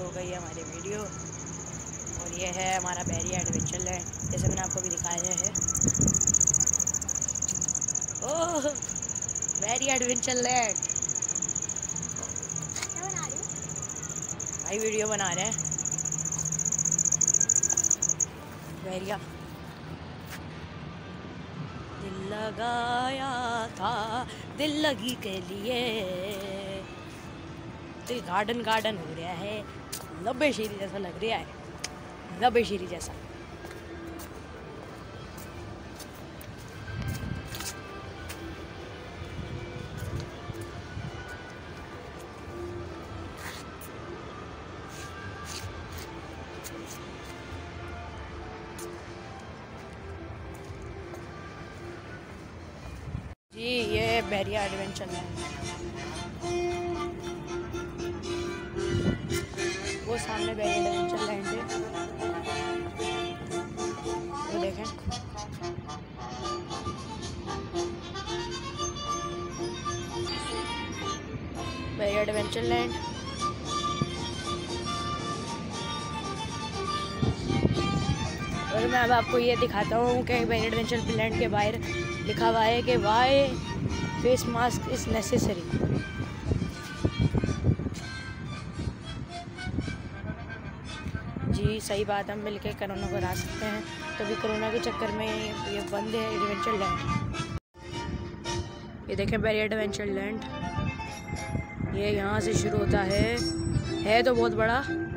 हो गई है हमारी वीडियो। और ये है हमारा बैरिया एडवेंचर लैंड, जैसे मैंने आपको भी दिखाया है। Oh, Bahria adventure land. क्या बना रही हो? भाई वीडियो बना रहे हैं बैरिया। दिल लगाया था दिल लगी के लिए, तो गार्डन गार्डन हो रहा है, लबे शीरी जैसा लग रहा है, लबे शीरी जैसा। जी ये बैरिया एडवेंचर लैंड, वो सामने बैरिया एडवेंचर लैंड है, वो देखें। Bahria adventure land. और मैं अब आपको ये दिखाता हूँ कि बैरिया एडवेंचर लैंड के बाहर लिखा हुआ है कि why face mask is necessary. जी सही बात, हम मिलके कोरोना को हरा सकते हैं। तो अभी कोरोना के चक्कर में ये बंद है एडवेंचर लैंड। ये देखें बैरिया एडवेंचर लैंड, ये यहाँ से शुरू होता है तो बहुत बड़ा।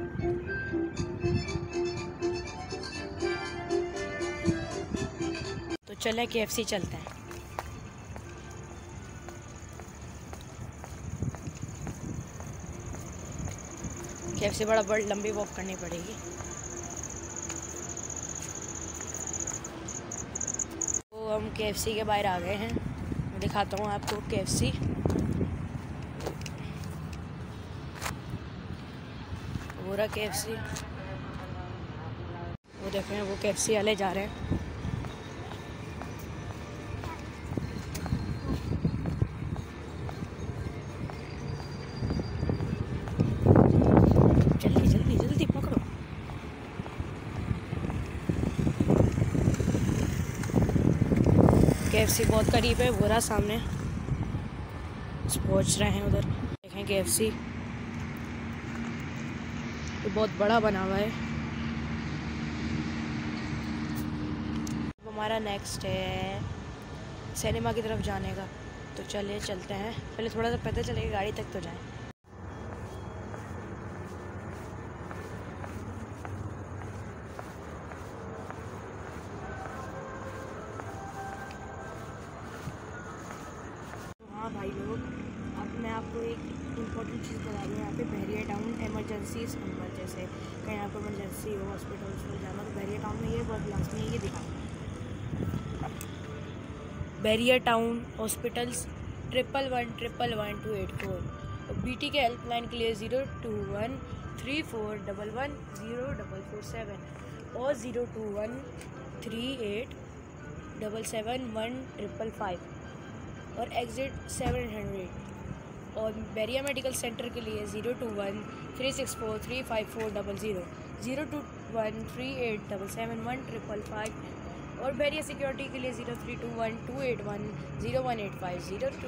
तो चलें KFC चलते हैं। KFC बड़ा लंबी वॉक करनी पड़ेगी। तो हम KFC के बाहर आ गए हैं, मैं दिखाता हूँ आपको KFC। वो रहा KFC, वो देखें वो KFC वाले जा रहे हैं। जल्दी जल्दी जल्दी पकड़ो। KFC बहुत करीब है, वो रहा सामने, पहुंच रहे हैं उधर। देखें KFC, ये बहुत बड़ा बना हुआ है। हमारा नेक्स्ट है सिनेमा की तरफ जाने का, तो चलिए चलते हैं। पहले थोड़ा सा पैदल चलेंगे, गाड़ी तक तो जाएं। हाँ भाई लोग, अब मैं आपको एक इम्पोर्टेंट चीज़ बता दूँ। यहाँ पे बैरिया टाउन एमरजेंसी नंबर, जैसे कहीं आपको इमरजेंसी हो, हॉस्पिटल में जाना, तो बैरिया टाउन में ये बहुत लाजमी है, ये दिखाएँ। Bahria town hospitals 11111284। और BT के हेल्पलाइन के लिए 02134110447 और 02138771555 और एग्ज़िट 700। और बैरिया मेडिकल सेंटर के लिए 02136435400 02138771555 और बैरिया सिक्योरिटी के लिए 032128101850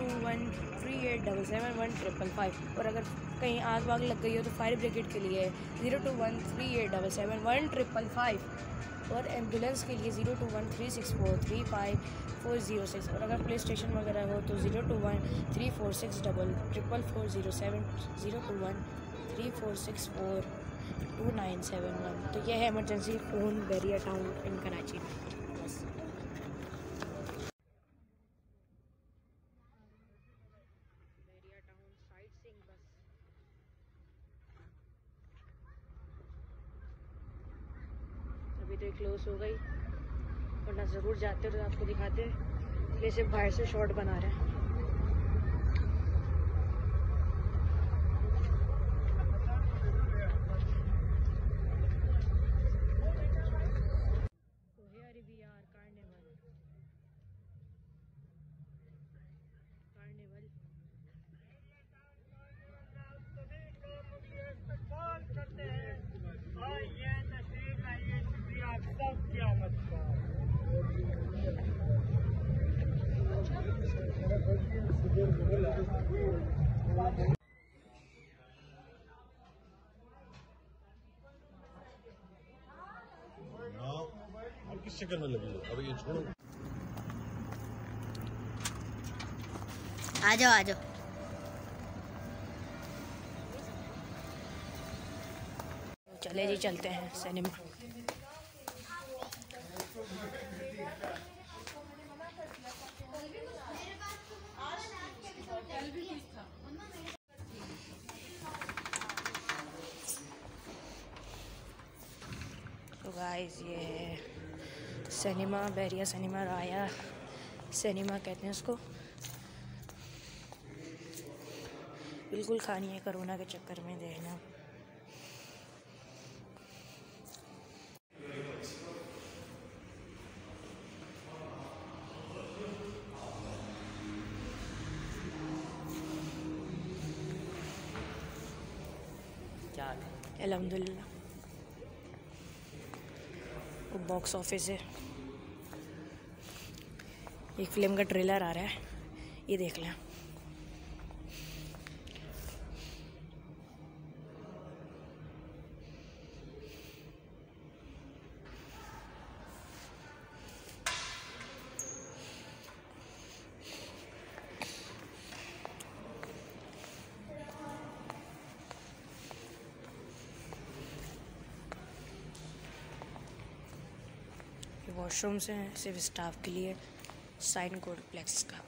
02138771555। और अगर कहीं आग वाग लग गई हो तो फायर ब्रिगेड के लिए 02138771555 और एम्बुलेंस के लिए 02136435406। और अगर पुलिस स्टेशन वगैरह हो तो 02134644407 02134642971। तो यह है emergency phone Bahria town in Karachi. बस बैरिया टाउन साइट सीइंग बस। अभी तो क्लोज हो गई, वरना ज़रूर जाते तो आपको दिखाते। ये सिर्फ बाहर से शॉट बना रहे हैं। कार्निवल टेस्ट करने लगी हो। अब ये छोड़ो। आ जाओ आ जाओ। चले जी चलते हैं सिनेमा। तो गाइस ये है सिनेमा, बैरिया सिनेमा, राया सिनेमा कहते हैं उसको। बिल्कुल खानी है कोरोना के चक्कर में, देखना। अल्हम्दुलिल्लाह वो बॉक्स ऑफिस है। एक फिल्म का ट्रेलर आ रहा है, ये देख लें। वॉशरूम्स हैं सिर्फ स्टाफ के लिए, साइन कोड प्लेक्स का।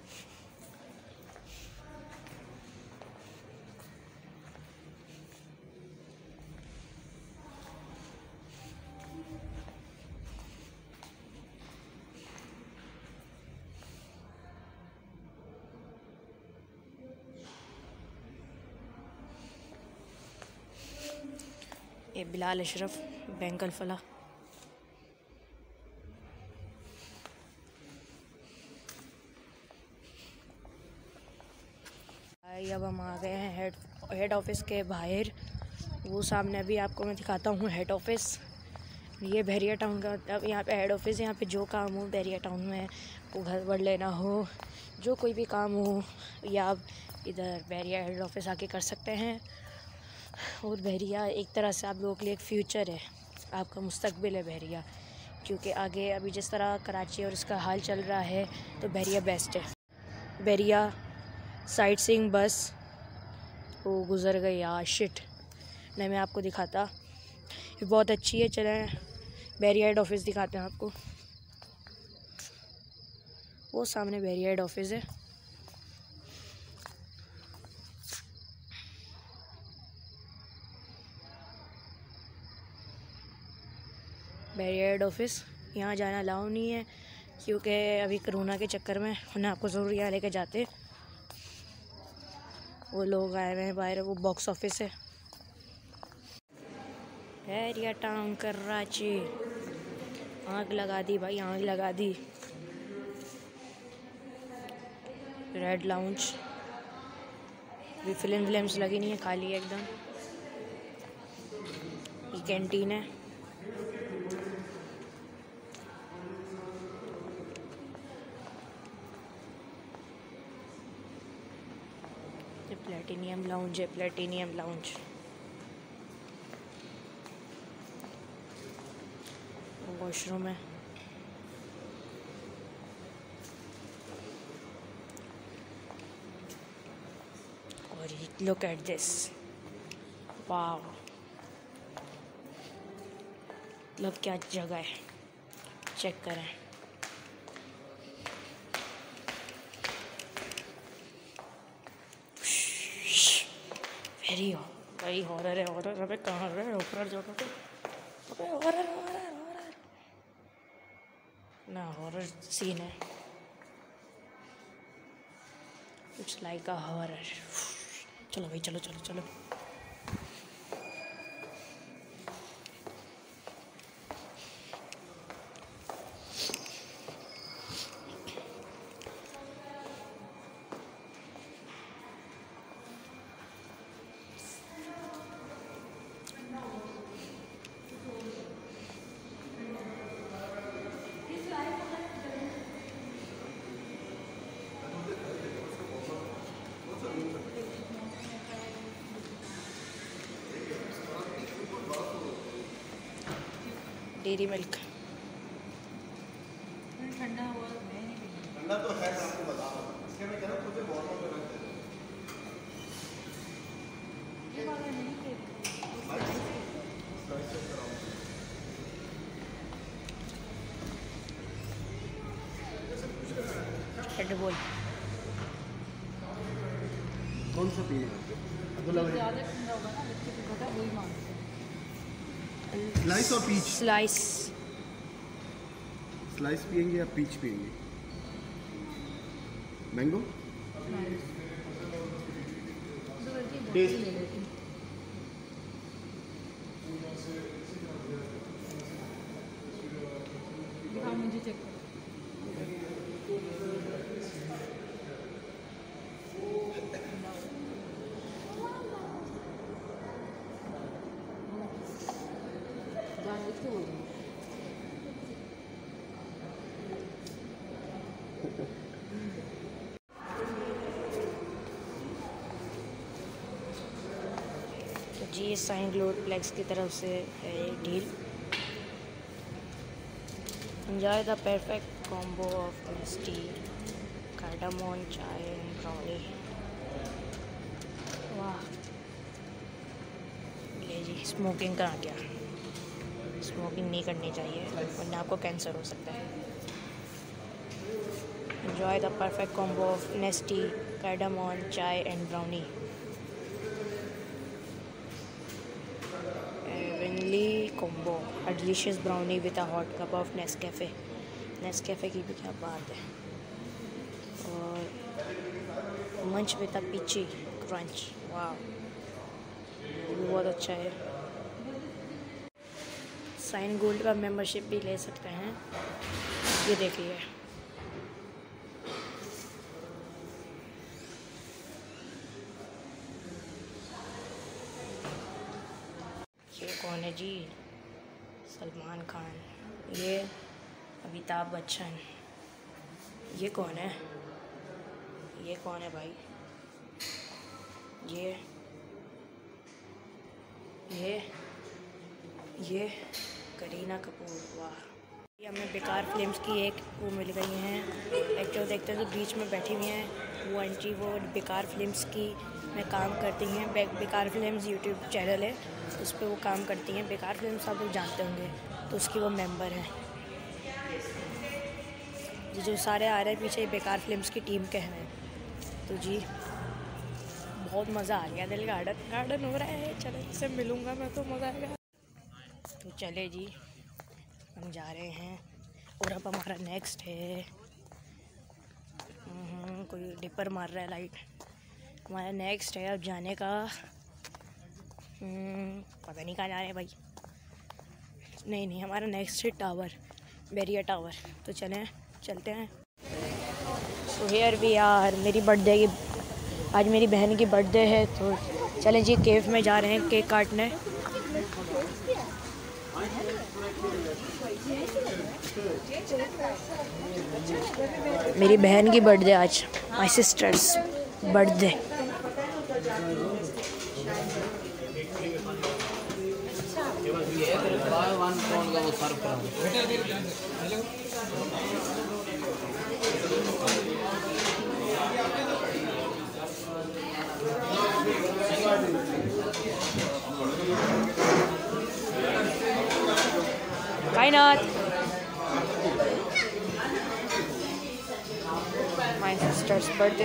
ये बिलाल अशरफ बैंक अल फलाह। अब हम आ गए हैं हेड ऑफिस के बाहर। वो सामने अभी आपको मैं दिखाता हूँ हेड ऑफिस। ये बहरिया टाउन का, अब यहाँ पे हेड ऑफिस है। यहाँ पे जो काम हो बहरिया टाउन में, को घर वर लेना हो, जो कोई भी काम हो, या आप इधर बहरिया हेड ऑफिस आके कर सकते हैं। और बहरिया एक तरह से आप लोगों के लिए एक फ्यूचर है, आपका मुस्तकबिल है बहरिया, क्योंकि आगे अभी जिस तरह कराची और इसका हाल चल रहा है तो बहरिया बेस्ट है। बहरिया साइट सीइंग बस वो गुज़र गई यार, शिट। नहीं मैं आपको दिखाता, ये बहुत अच्छी है। चलें बहरिया हेड ऑफिस दिखाते हैं आपको। वो सामने बहरिया हेड ऑफिस है। बहरिया हेड ऑफिस, यहाँ जाना अलाउ नहीं है क्योंकि अभी कोरोना के चक्कर में उन्हें आपको ज़रूर यहाँ लेके जाते। वो लोग आए हुए हैं बाहर, वो बॉक्स ऑफिस है। बहरिया टाउन कराची, आग लगा दी भाई, आग लगा दी। रेड लाउंज, भी फिल्म्स लगी नहीं है, खाली है एकदम। ये कैंटीन है। ये प्लेटिनियम लाउंज है, प्लेटिनियम लाउंज। वॉशरूम है। और लुक एट दिस, वाव, मतलब क्या जगह है, चेक करें। वेरी हॉरर है, हॉरर। अबे कहाँ है ऊपर जगह पे? अबे हॉरर हॉरर हॉरर ना, हॉरर सीन है, इट्स लाइक अ हॉरर। चलो भाई, चलो चलो चलो। Dairy milk. फिर बोल। कौन सा पिए स्लाइस और पीच? स्लाइस पिएंगे या पीच पिएंगे? मैंगो टेस्ट मुझे चेक तो जी साइन ग्लोड प्लेक्स की तरफ से है ये deal. Enjoy the perfect combo of tea, cardamom, chai and brownie. वाह, ले जी, स्मोकिंग करा क्या? स्मोकिंग नहीं करनी चाहिए वरना आपको कैंसर हो सकता है। Enjoy the perfect combo of nasty, cardamom, chai and brownie. Combo, a delicious brownie with a hot cup of Nescafe. Nescafe की भी क्या बात है। और मंच विद अ पीची क्रंच। वाह, ये भी बहुत अच्छा है। साइन गोल्ड का मेंबरशिप भी ले सकते हैं। ये देखिए, ये कौन है जी? सलमान खान। ये अमिताभ बच्चन। ये कौन है? ये कौन है भाई? ये करीना कपूर। वाह, ये हमें बेकार फिल्म्स की एक वो मिल गई हैं एक्टर। देखते हैं तो बीच में बैठी हुई हैं वो आंटी, वो बेकार फिल्म्स की में काम करती हैं। बेकार फिल्म्स यूट्यूब चैनल है, उस पर वो काम करती हैं। बेकार फिल्म्स आप लोग जानते होंगे, तो उसकी वो मेंबर हैं। जी जो सारे आ रहे हैं पीछे बेकार फिल्म्स की टीम के हैं। तो जी बहुत मज़ा आ गया, दिल गार्डन हो रहा है। चले, इससे मिलूँगा मैं तो मज़ा आएगा। तो चले जी, हम जा रहे हैं। और अब हमारा नेक्स्ट है, कोई डिपर मार रहा है लाइट। हमारा नेक्स्ट है अब जाने का, पता नहीं कहाँ जा रहे हैं भाई। नहीं, हमारा नेक्स्ट है टावर, बैरियर टावर। तो चलते हैं। So here we are. मेरी बर्थडे की, आज मेरी बहन की बर्थडे है, तो चलें जी केव में जा रहे हैं केक काटने। मेरी बहन की बर्थडे आज, my sister's birthday. Kainat, my sister's birthday.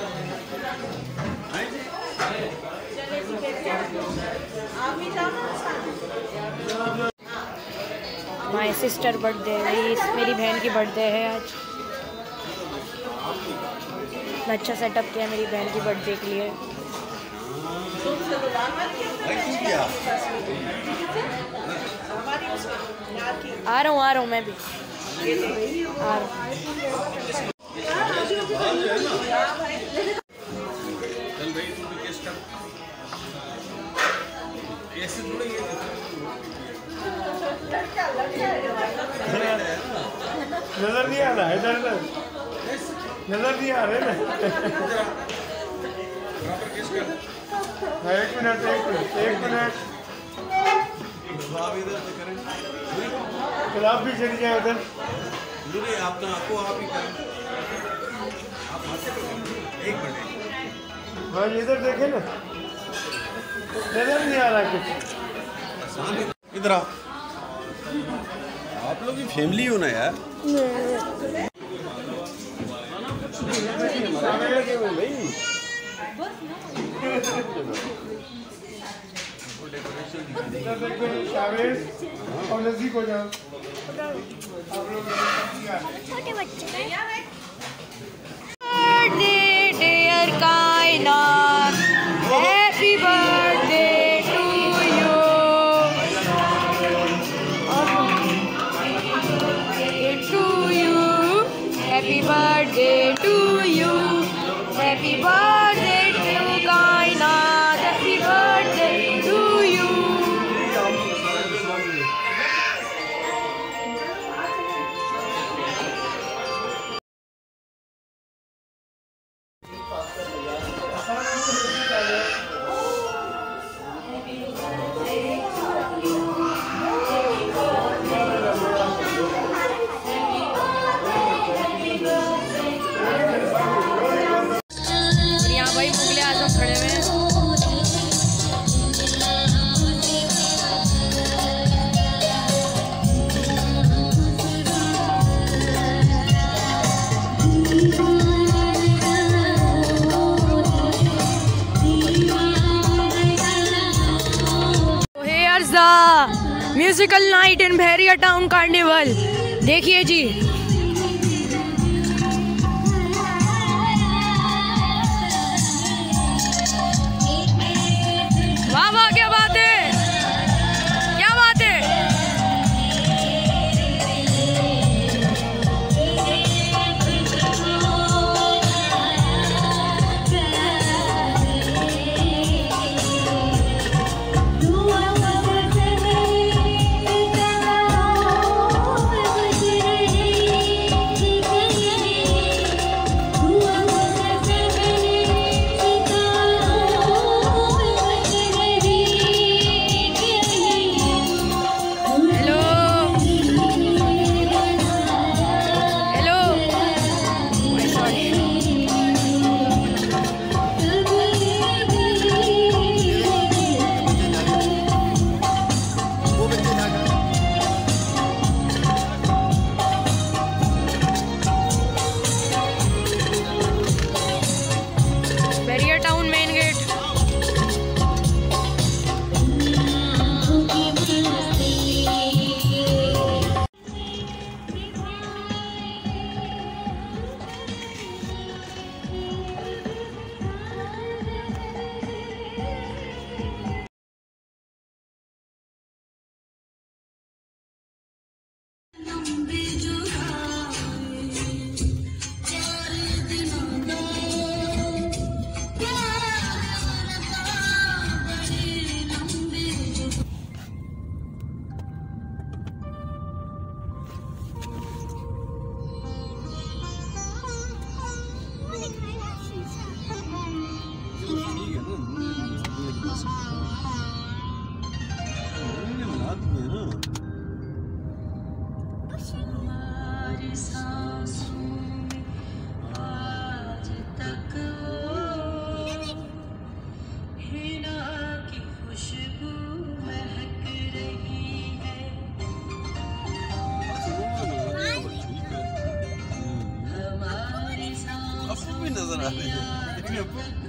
My sister birthday, मेरी बहन की बर्थडे है आज। इतना अच्छा सेटअप किया मेरी बहन की बर्थडे के लिए। आ रहा हूँ मैं भी आ रहा हूँ। नजर नहीं आ रहा है, इधर नजर नहीं आ रहे ना। एक मिनट गुलाब भी चली जाए उधर। आप ही करें। भाई इधर देखे ना, नजर नहीं आ रहा कुछ। इधर आओ, आप लोग की फैमिली हो ना यार। और नजदीक हो जाओ छोटे बच्चे dear Kainat, happy birthday to you, happy birthday to you, happy birthday to Kainat, happy birthday to you. भाई मुगले आजम खड़े हुए हैं। Here's the musical night in Bhairia Town Carnival. देखिए जी, वाह वाह, क्या बात है, क्या बात है। Barrier town main gate. नजर आ रही है।